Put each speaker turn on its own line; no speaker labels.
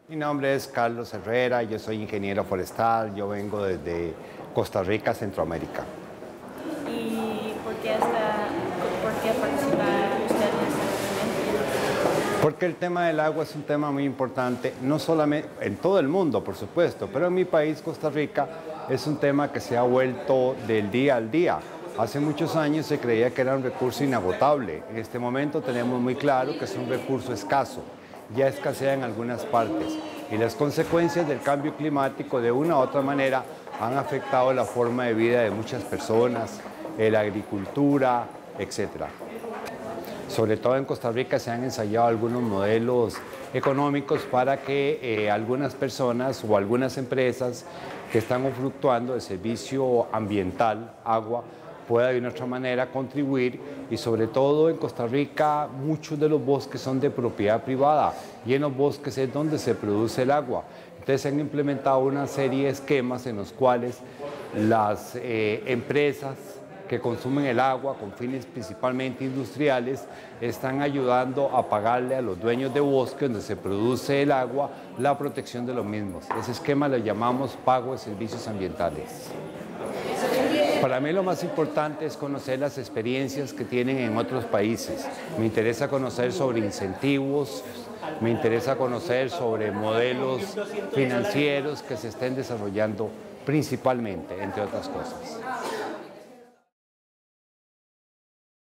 Mi nombre es Carlos Herrera, yo soy ingeniero forestal, yo vengo desde Costa Rica, Centroamérica.
¿Y por qué participa usted en este movimiento?
Porque el tema del agua es un tema muy importante, no solamente en todo el mundo, por supuesto, pero en mi país, Costa Rica, es un tema que se ha vuelto del día al día. Hace muchos años se creía que era un recurso inagotable. En este momento tenemos muy claro que es un recurso escaso. Ya escasea en algunas partes y las consecuencias del cambio climático de una u otra manera han afectado la forma de vida de muchas personas, la agricultura, etcétera. Sobre todo en Costa Rica se han ensayado algunos modelos económicos para que algunas personas o algunas empresas que están usufructuando el servicio ambiental, agua, pueda de una otra manera contribuir, y sobre todo en Costa Rica muchos de los bosques son de propiedad privada y en los bosques es donde se produce el agua. Entonces se han implementado una serie de esquemas en los cuales las empresas que consumen el agua con fines principalmente industriales están ayudando a pagarle a los dueños de bosques donde se produce el agua la protección de los mismos. Ese esquema lo llamamos pago de servicios ambientales. Para mí lo más importante es conocer las experiencias que tienen en otros países. Me interesa conocer sobre incentivos, me interesa conocer sobre modelos financieros que se estén desarrollando principalmente, entre otras cosas.